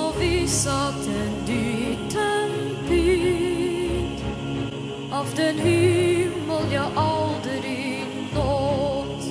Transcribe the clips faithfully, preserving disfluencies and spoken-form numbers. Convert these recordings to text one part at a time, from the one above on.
har visat en liten bit av den himmel jag aldrig nått.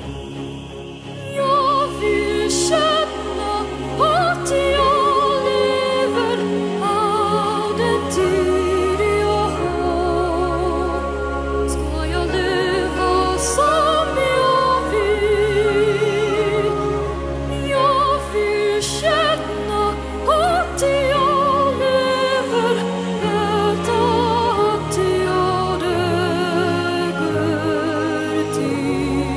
Jag vill känna att jag lever av den tid jag har. Ska jag leva som jag vill? Jag vill känna att jag lever, veta att jag duger till.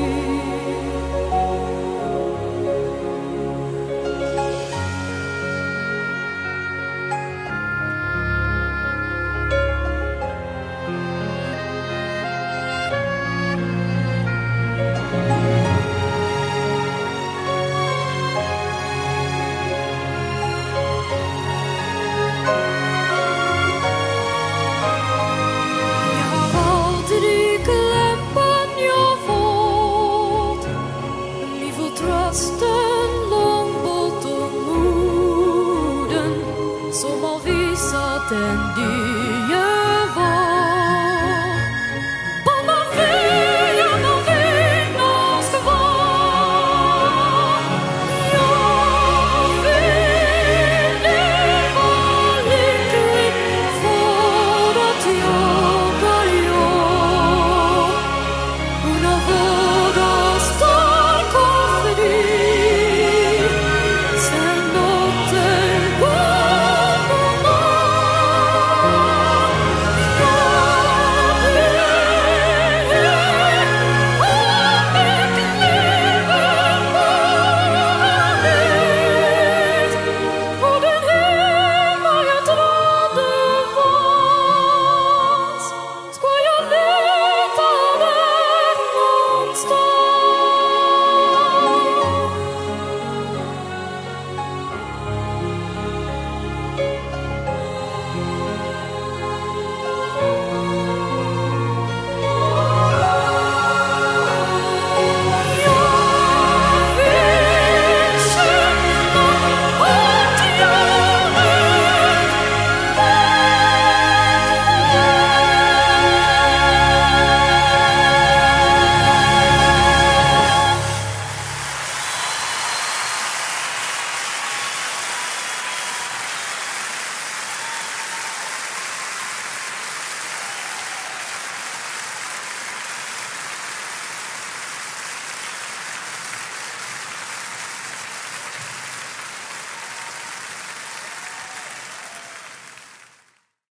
Jag har aldrig glömt vad jag fått, men vi får trösten långt bortom orden som har visat en dyr